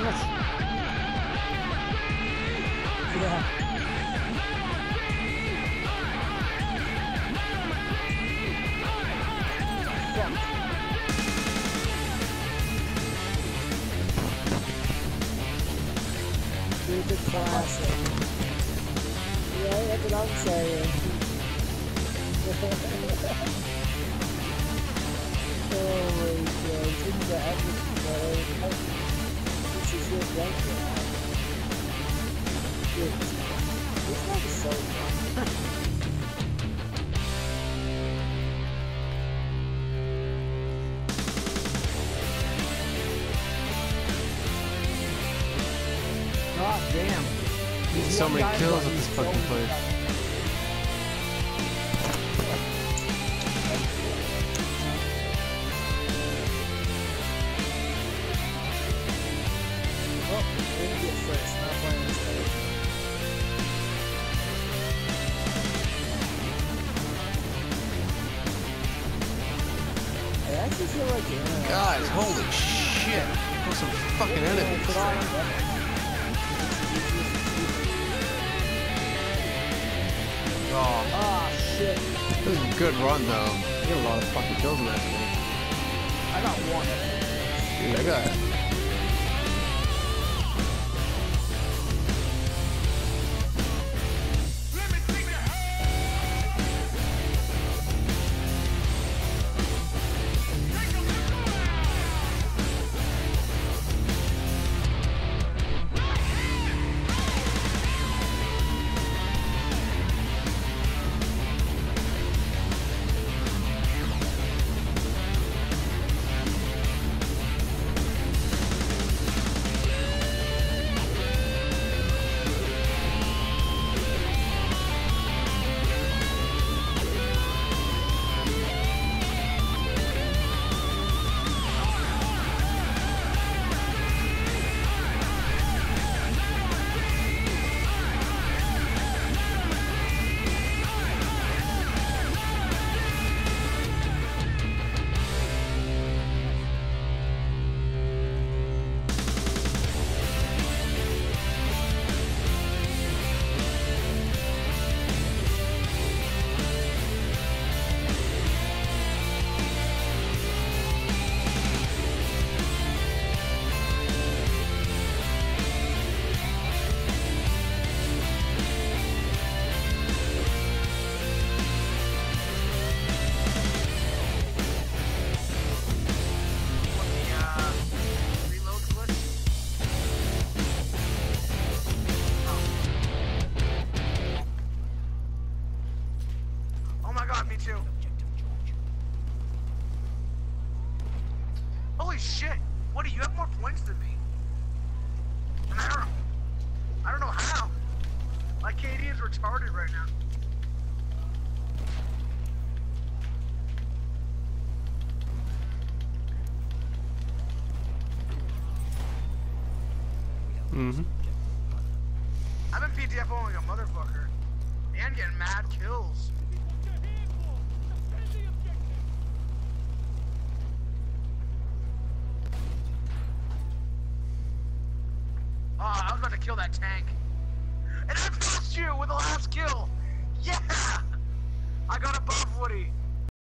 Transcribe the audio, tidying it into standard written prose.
Yeah. Stupid classic. Yeah, that's what I'm saying. Oh my god, didn't get everything right. This is your blanket. Dude, this guy is so fun. God damn. So many kills at this fucking place. Oh, idiot first, not playing this game. I actually feel like Guys, holy shit. There's some fucking enemies. Oh shit. This is a good run though. You get a lot of fucking kills in that thing. I got one. Dude, I got it. Holy shit! What, do you have more points than me? And I don't know how. My KD is retarded right now. Mm-hmm. I've been PTFOing like a motherfucker. And getting mad kills. Oh, I was about to kill that tank. And I passed you with the last kill! Yeah! I got above Woody.